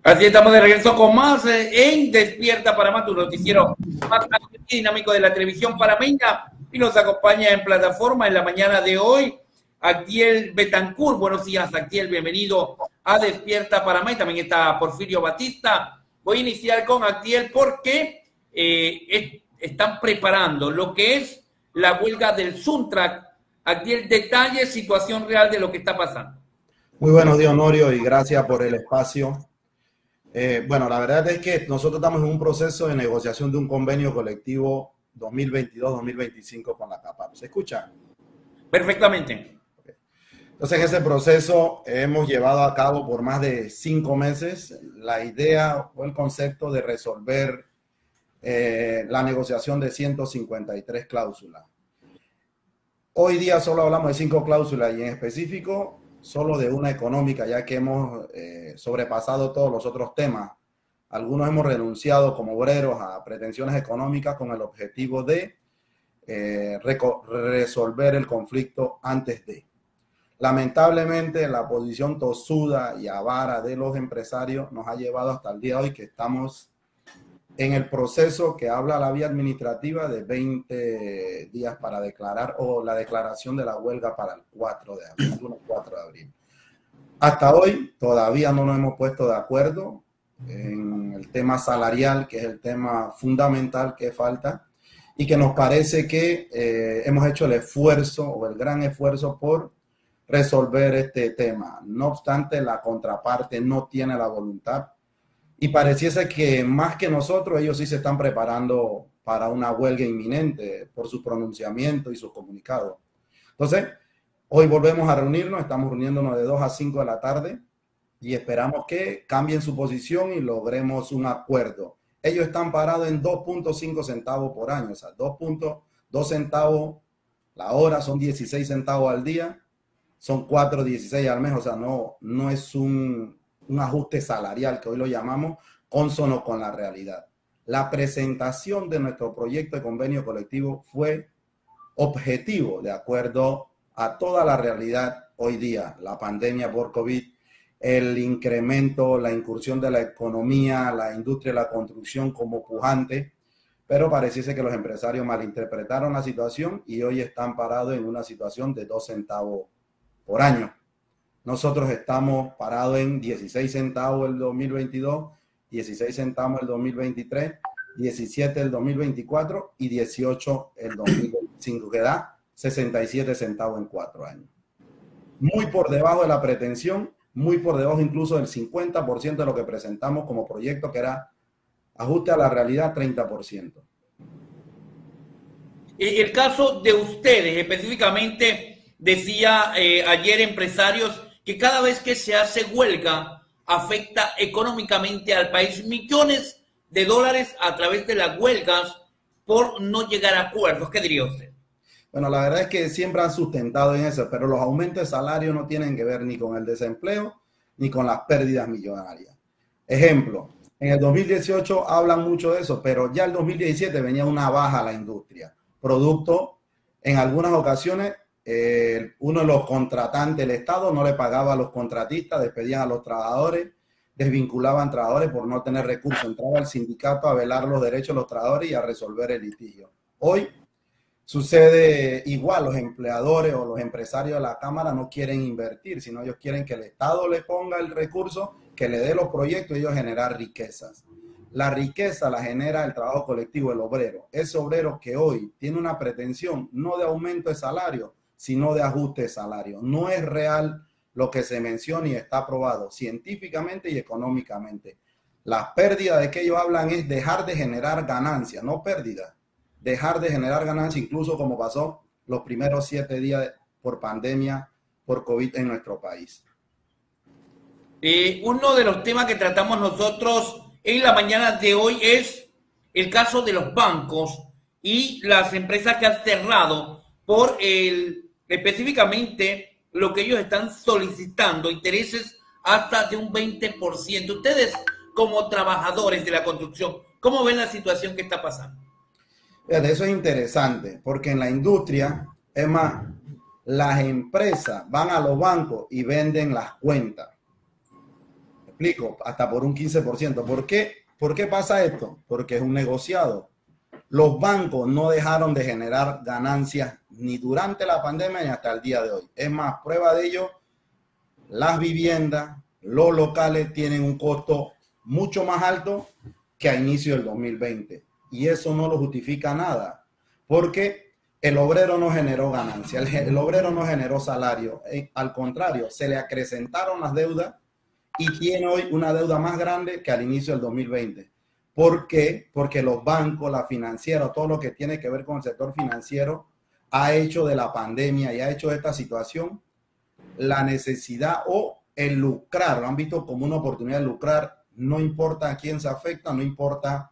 Así estamos de regreso con más en Despierta Panamá, tu noticiero más dinámico de la televisión panameña, y nos acompaña en plataforma en la mañana de hoy Actiel Betancourt. Buenos días, Actiel, bienvenido a Despierta Panamá. Y también está Porfirio Batista. Voy a iniciar con Actiel porque están preparando lo que es la huelga del Suntrack. Actiel, detalles, situación real de lo que está pasando. Muy buenos días, Honorio, y gracias por el espacio. Bueno, la verdad es que nosotros estamos en un proceso de negociación de un convenio colectivo 2022-2025 con la CAPAP. ¿Se escucha? Perfectamente. Entonces, en ese proceso hemos llevado a cabo por más de 5 meses la idea o el concepto de resolver la negociación de 153 cláusulas. Hoy día solo hablamos de 5 cláusulas y en específico solo de una económica, ya que hemos sobrepasado todos los otros temas. Algunos hemos renunciado como obreros a pretensiones económicas con el objetivo de resolver el conflicto antes de. Lamentablemente, la posición tosuda y avara de los empresarios nos ha llevado hasta el día de hoy que estamos en el proceso que habla la vía administrativa de 20 días para declarar o la declaración de la huelga para el 4 de abril, el 4 de abril. Hasta hoy todavía no nos hemos puesto de acuerdo en el tema salarial, que es el tema fundamental que falta y que nos parece que hemos hecho el esfuerzo o el gran esfuerzo por resolver este tema. No obstante, la contraparte no tiene la voluntad. Y pareciese que más que nosotros, ellos sí se están preparando para una huelga inminente por su pronunciamiento y sus comunicados. Entonces, hoy volvemos a reunirnos, estamos reuniéndonos de 2 a 5 de la tarde y esperamos que cambien su posición y logremos un acuerdo. Ellos están parados en 2.5 centavos por año, o sea, 2.2 centavos la hora, son 16 centavos al día, son 4.16 al mes, o sea, no es un ajuste salarial, que hoy lo llamamos, cónsono con la realidad. La presentación de nuestro proyecto de convenio colectivo fue objetivo de acuerdo a toda la realidad hoy día, la pandemia por COVID, el incremento, la incursión de la economía, la industria de la construcción como pujante, pero pareciese que los empresarios malinterpretaron la situación y hoy están parados en una situación de 2 centavos por año. Nosotros estamos parados en 16 centavos el 2022, 16 centavos el 2023, 17 el 2024 y 18 el 2025, que da 67 centavos en 4 años. Muy por debajo de la pretensión, muy por debajo incluso del 50% de lo que presentamos como proyecto, que era ajuste a la realidad 30%. El caso de ustedes específicamente, decía ayer empresarios que cada vez que se hace huelga afecta económicamente al país millones de dólares a través de las huelgas por no llegar a acuerdos. ¿Qué diría usted? Bueno, la verdad es que siempre han sustentado en eso, pero los aumentos de salario no tienen que ver ni con el desempleo ni con las pérdidas millonarias. Ejemplo, en el 2018 hablan mucho de eso, pero ya el 2017 venía una baja a la industria, producto en algunas ocasiones. Uno de los contratantes, el Estado, no le pagaba a los contratistas, despedían a los trabajadores, desvinculaban trabajadores por no tener recursos. Entraba el sindicato a velar los derechos de los trabajadores y a resolver el litigio. Hoy sucede igual, los empleadores o los empresarios de la Cámara no quieren invertir, sino ellos quieren que el Estado le ponga el recurso, que le dé los proyectos y ellos generar riquezas. La riqueza la genera el trabajo colectivo, el obrero. Ese obrero que hoy tiene una pretensión no de aumento de salario, sino de ajuste de salario. No es real lo que se menciona y está aprobado científicamente y económicamente. Las pérdidas de que ellos hablan es dejar de generar ganancias, no pérdidas. Dejar de generar ganancias, incluso como pasó los primeros 7 días por pandemia, por COVID en nuestro país. Uno de los temas que tratamos nosotros en la mañana de hoy es el caso de los bancos y las empresas que han cerrado por específicamente lo que ellos están solicitando, intereses hasta de un 20%. Ustedes, como trabajadores de la construcción, ¿cómo ven la situación que está pasando? Eso es interesante, porque en la industria, es más, las empresas van a los bancos y venden las cuentas. explico, hasta por un 15%. ¿Por qué? ¿Por qué pasa esto? Porque es un negociado. Los bancos no dejaron de generar ganancias ni durante la pandemia ni hasta el día de hoy. Es más, prueba de ello, las viviendas, los locales tienen un costo mucho más alto que a inicio del 2020. Y eso no lo justifica nada, porque el obrero no generó ganancia, el obrero no generó salario. Al contrario, se le acrecentaron las deudas y tiene hoy una deuda más grande que al inicio del 2020. ¿Por qué? Porque los bancos, la financiera, todo lo que tiene que ver con el sector financiero ha hecho de la pandemia y ha hecho de esta situación la necesidad o el lucrar. Lo han visto como una oportunidad de lucrar. No importa a quién se afecta, no importa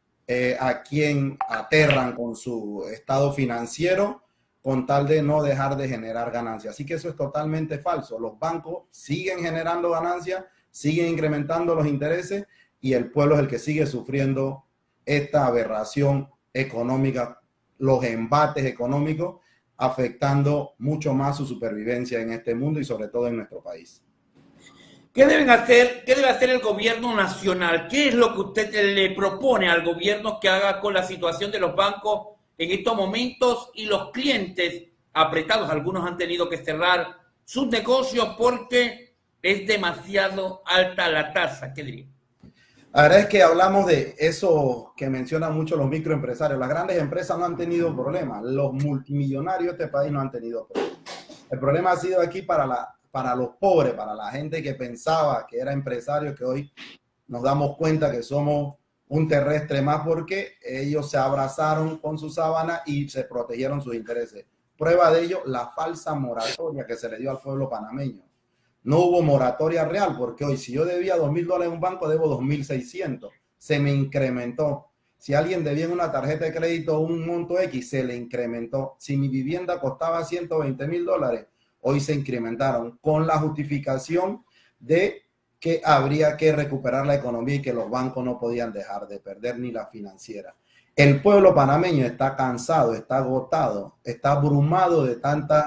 a quién aterran con su estado financiero, con tal de no dejar de generar ganancias. Así que eso es totalmente falso. Los bancos siguen generando ganancias, siguen incrementando los intereses y el pueblo es el que sigue sufriendo esta aberración económica, los embates económicos, afectando mucho más su supervivencia en este mundo y sobre todo en nuestro país. ¿Qué deben hacer? ¿Qué debe hacer el gobierno nacional? ¿Qué es lo que usted le propone al gobierno que haga con la situación de los bancos en estos momentos y los clientes apretados? Algunos han tenido que cerrar sus negocios porque es demasiado alta la tasa. ¿Qué diría? La verdad es que hablamos de eso que mencionan mucho los microempresarios. Las grandes empresas no han tenido problemas. Los multimillonarios de este país no han tenido problemas. El problema ha sido aquí para los pobres, para la gente que pensaba que era empresario, que hoy nos damos cuenta que somos un terrestre más porque ellos se abrazaron con su sábana y se protegieron sus intereses. Prueba de ello, la falsa moratoria que se le dio al pueblo panameño. No hubo moratoria real porque hoy si yo debía $2,000 en un banco, debo 2,600. Se me incrementó. Si alguien debía en una tarjeta de crédito un monto X, se le incrementó. Si mi vivienda costaba $120,000, hoy se incrementaron con la justificación de que habría que recuperar la economía y que los bancos no podían dejar de perder ni la financiera. El pueblo panameño está cansado, está agotado, está abrumado de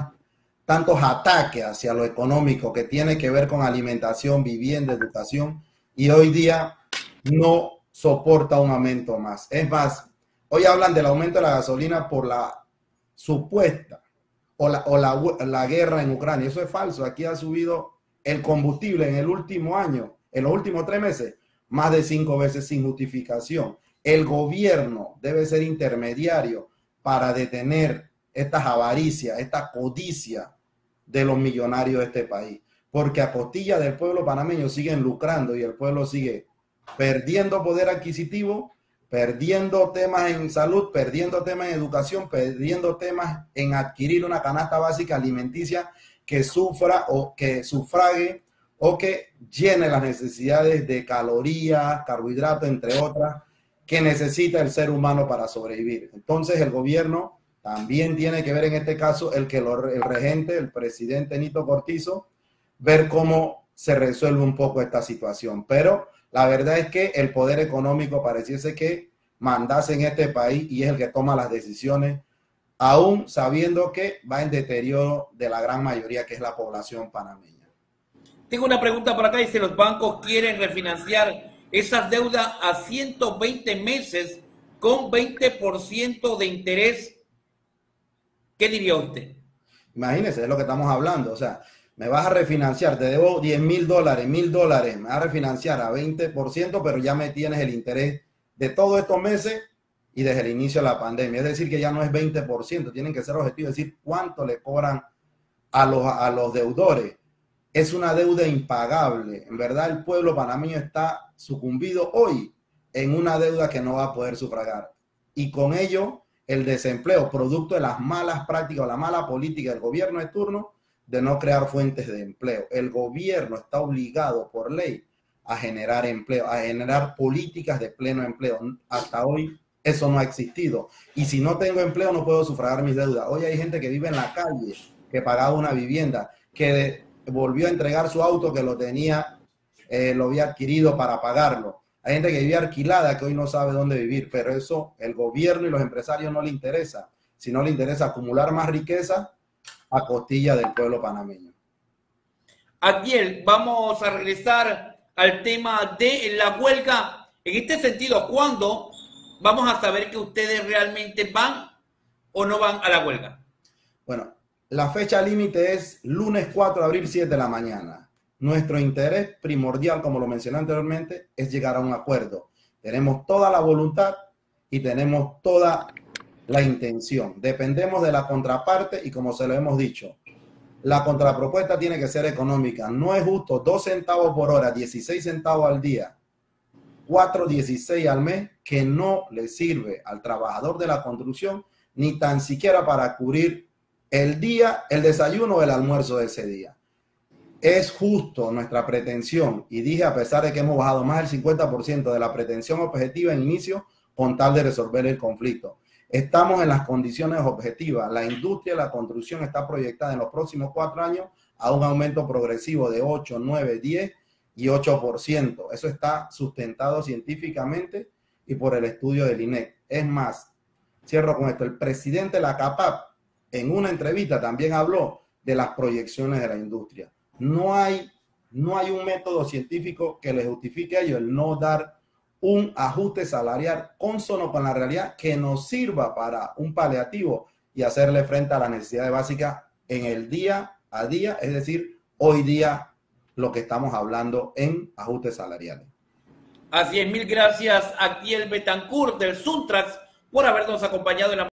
tantos ataques hacia lo económico que tiene que ver con alimentación, vivienda, educación, y hoy día no soporta un aumento más. Es más, hoy hablan del aumento de la gasolina por la supuesta o la guerra en Ucrania. Eso es falso. Aquí ha subido el combustible en el último año, en los últimos 3 meses, más de 5 veces sin justificación. El gobierno debe ser intermediario para detener estas avaricias, esta codicia de los millonarios de este país, porque a costilla del pueblo panameño siguen lucrando y el pueblo sigue perdiendo poder adquisitivo, perdiendo temas en salud, perdiendo temas en educación, perdiendo temas en adquirir una canasta básica alimenticia que sufrague o que llene las necesidades de calorías, carbohidratos, entre otras, que necesita el ser humano para sobrevivir. Entonces el gobierno también tiene que ver en este caso el regente, el presidente Nito Cortizo, ver cómo se resuelve un poco esta situación. Pero la verdad es que el poder económico pareciese que mandase en este país y es el que toma las decisiones, aún sabiendo que va en deterioro de la gran mayoría que es la población panameña. Tengo una pregunta por acá. Dice, los bancos quieren refinanciar esas deudas a 120 meses con 20% de interés. ¿Qué diría usted? Imagínese, es lo que estamos hablando. O sea, me vas a refinanciar, te debo $10,000, $1,000, me vas a refinanciar a 20%, pero ya me tienes el interés de todos estos meses y desde el inicio de la pandemia. Es decir, que ya no es 20%, tienen que ser objetivos, es decir, cuánto le cobran a los deudores. Es una deuda impagable. En verdad, el pueblo panameño está sucumbido hoy en una deuda que no va a poder sufragar. Y con ello, el desempleo, producto de las malas prácticas o la mala política del gobierno de turno de no crear fuentes de empleo. El gobierno está obligado por ley a generar empleo, a generar políticas de pleno empleo. Hasta hoy eso no ha existido. Y si no tengo empleo, no puedo sufragar mis deudas. Hoy hay gente que vive en la calle, que pagaba una vivienda, que volvió a entregar su auto que lo había adquirido para pagarlo. Hay gente que vivía alquilada que hoy no sabe dónde vivir, pero eso el gobierno y los empresarios no le interesa, sino le interesa acumular más riqueza a costilla del pueblo panameño. Adiel, vamos a regresar al tema de la huelga. En este sentido, ¿cuándo vamos a saber que ustedes realmente van o no van a la huelga? Bueno, la fecha límite es lunes 4 de abril, 7 de la mañana. Nuestro interés primordial, como lo mencioné anteriormente, es llegar a un acuerdo. Tenemos toda la voluntad y tenemos toda la intención. Dependemos de la contraparte y, como se lo hemos dicho, la contrapropuesta tiene que ser económica. No es justo 2 centavos por hora, 16 centavos al día, 4.16 al mes, que no le sirve al trabajador de la construcción ni tan siquiera para cubrir el día, el desayuno o el almuerzo de ese día. Es justo nuestra pretensión, y dije, a pesar de que hemos bajado más del 50% de la pretensión objetiva en inicio, con tal de resolver el conflicto. Estamos en las condiciones objetivas. La industria de la construcción está proyectada en los próximos 4 años a un aumento progresivo de 8, 9, 10 y 8%. Eso está sustentado científicamente y por el estudio del INEC. Es más, cierro con esto, el presidente de la CAPAP en una entrevista también habló de las proyecciones de la industria. No hay un método científico que le justifique a ellos el no dar un ajuste salarial cónsono con la realidad que nos sirva para un paliativo y hacerle frente a las necesidades básicas en el día a día, es decir, hoy día lo que estamos hablando en ajustes salariales. Así es, mil gracias a Actiel Betancourt del Suntrax por habernos acompañado en la